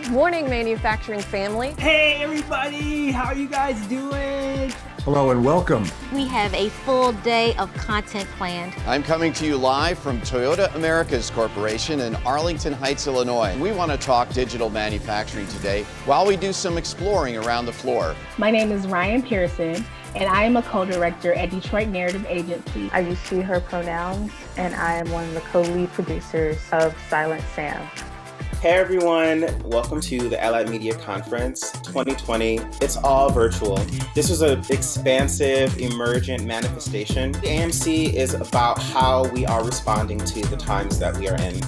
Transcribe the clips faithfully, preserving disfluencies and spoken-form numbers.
Good morning, manufacturing family. Hey everybody, how are you guys doing? Hello and welcome. We have a full day of content planned. I'm coming to you live from Toyota Americas Corporation in Arlington Heights, Illinois. We want to talk digital manufacturing today while we do some exploring around the floor. My name is Ryan Pearson, and I am a co-director at Detroit Narrative Agency. I use she, her pronouns, and I am one of the co-lead producers of Silent Sam. Hey everyone, welcome to the Allied Media Conference twenty twenty. It's all virtual. This was an expansive, emergent manifestation. A M C is about how we are responding to the times that we are in.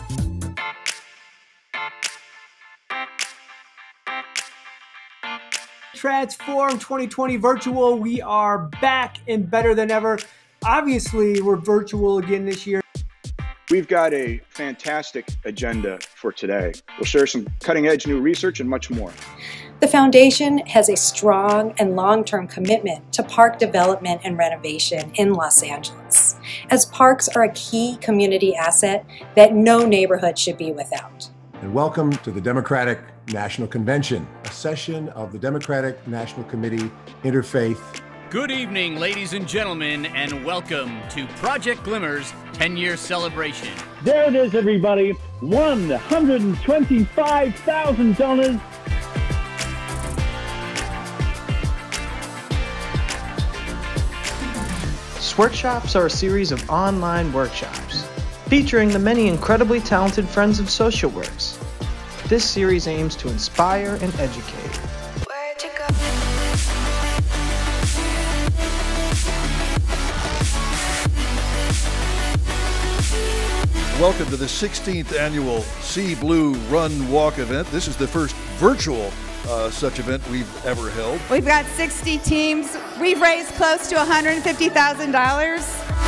Transform twenty twenty virtual. We are back and better than ever. Obviously, we're virtual again this year. We've got a fantastic agenda for today. We'll share some cutting-edge new research and much more. The Foundation has a strong and long-term commitment to park development and renovation in Los Angeles, as parks are a key community asset that no neighborhood should be without. And welcome to the Democratic National Convention, a session of the Democratic National Committee Interfaith. Good evening, ladies and gentlemen, and welcome to Project Glimmer's ten-year celebration. There it is, everybody, one hundred twenty-five thousand dollars. Sworkshops are a series of online workshops featuring the many incredibly talented friends of Socialworks. This series aims to inspire and educate. Where'd you go? Welcome to the sixteenth annual Sea Blue Run Walk event. This is the first virtual uh, such event we've ever held. We've got sixty teams. We've raised close to one hundred fifty thousand dollars.